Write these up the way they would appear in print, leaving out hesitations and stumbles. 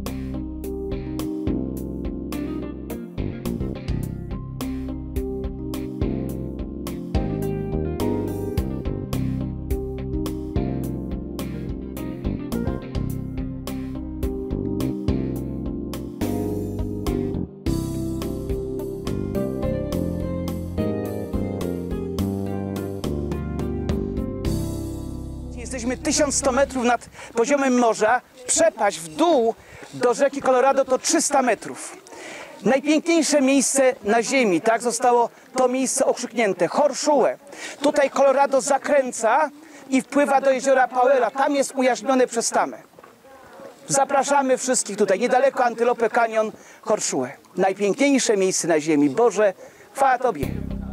Jesteśmy 1100 metrów nad poziomem morza. Przepaść w dół do rzeki Colorado to 300 metrów. Najpiękniejsze miejsce na ziemi, tak zostało to miejsce okrzyknięte, Horseshoe. Tutaj Colorado zakręca i wpływa do jeziora Powella. Tam jest ujarzmione przez tamę. Zapraszamy wszystkich tutaj, niedaleko Antelope Canyon, Horseshoe. Najpiękniejsze miejsce na ziemi. Boże, chwała Tobie.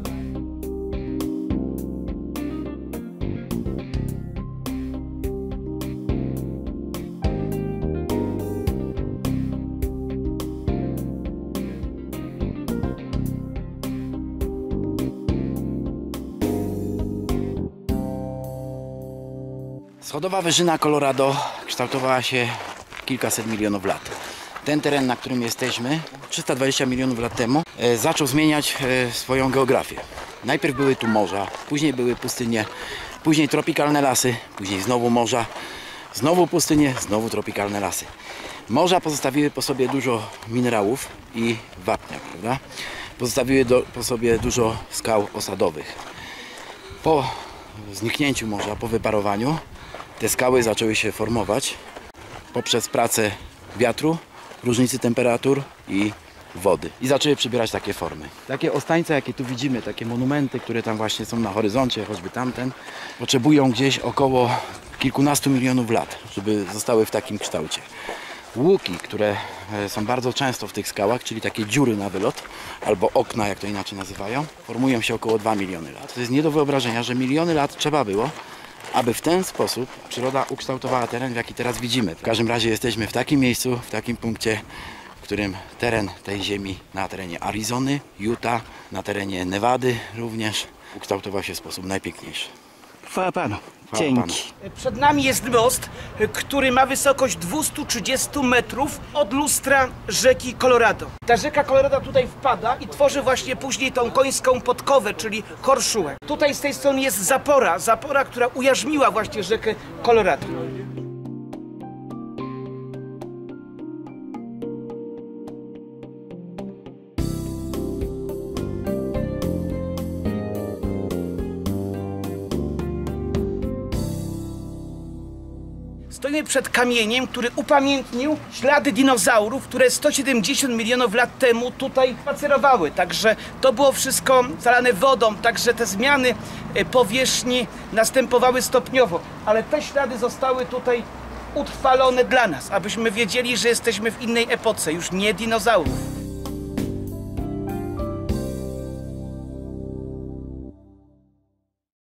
Schodowa wyżyna Colorado kształtowała się kilkaset milionów lat. Ten teren, na którym jesteśmy, 320 milionów lat temu, zaczął zmieniać swoją geografię. Najpierw były tu morza, później były pustynie, później tropikalne lasy, później znowu morza, znowu pustynie, znowu tropikalne lasy. Morza pozostawiły po sobie dużo minerałów i wapnia, prawda? Pozostawiły po sobie dużo skał osadowych. Po zniknięciu morza, po wyparowaniu, te skały zaczęły się formować poprzez pracę wiatru, różnicy temperatur i wody. I zaczęły przybierać takie formy. Takie ostańce, jakie tu widzimy, takie monumenty, które tam właśnie są na horyzoncie, choćby tamten, potrzebują gdzieś około kilkunastu milionów lat, żeby zostały w takim kształcie. Łuki, które są bardzo często w tych skałach, czyli takie dziury na wylot, albo okna, jak to inaczej nazywają, formują się około 2 miliony lat. To jest nie do wyobrażenia, że miliony lat trzeba było, aby w ten sposób przyroda ukształtowała teren, w jaki teraz widzimy. W każdym razie jesteśmy w takim miejscu, w takim punkcie, w którym teren tej ziemi na terenie Arizony, Utah, na terenie Nevady również ukształtował się w sposób najpiękniejszy. Chwała Panu. Dzięki. Przed nami jest most, który ma wysokość 230 metrów od lustra rzeki Colorado. Ta rzeka Colorado tutaj wpada i tworzy właśnie później tą końską podkowę, czyli Horseshoe. Tutaj z tej strony jest zapora, która ujarzmiła właśnie rzekę Colorado. Stoimy przed kamieniem, który upamiętnił ślady dinozaurów, które 170 milionów lat temu tutaj spacerowały. Także to było wszystko zalane wodą, także te zmiany powierzchni następowały stopniowo. Ale te ślady zostały tutaj utrwalone dla nas, abyśmy wiedzieli, że jesteśmy w innej epoce, już nie dinozaurów.